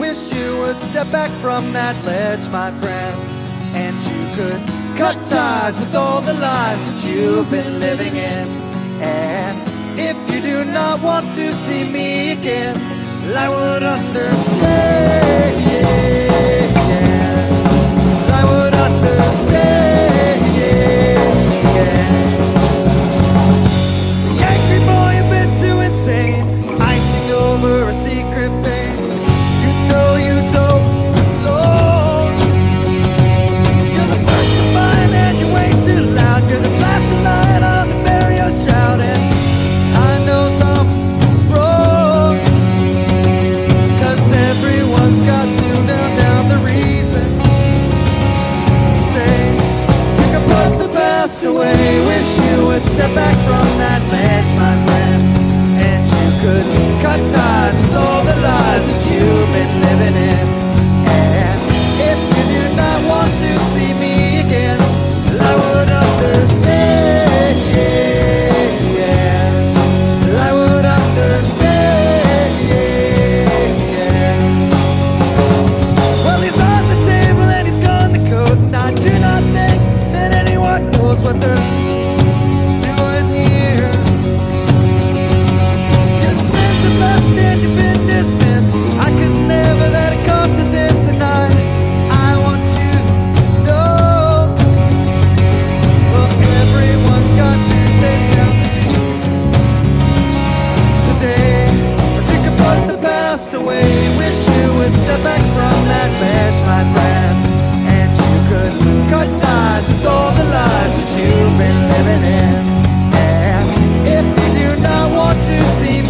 wish you would step back from that ledge, my friend, and you could cut ties with all the lies that you've been living in. And if you do not want to see me again, I would understand. I would understand. The angry boy, you've been too insane, icing over a secret pain. You know you don't belong. You're the first to find and you ain't too loud. You're the flashing light on the barrier shouting. I know something's wrong, 'cause everyone's got to down the reason. Say you can put the past away. Wish you would step back from that ledge, my friend, and you could cut ties with all the lies that you've been living in. And if you do not want to see me again, I would understand. I would understand. Well, he's on the table and he's gone the code, and I do not think that anyone knows what they're doing here. Your friends have left and you've been dismissed. I could never let it come to this, and I want you to know. Well, everyone's got to face down today, but you can put the past away. Wish you would step back from that ledge, my friend, and you could cut ties with all the lies that you've been living in. And if you do not want to see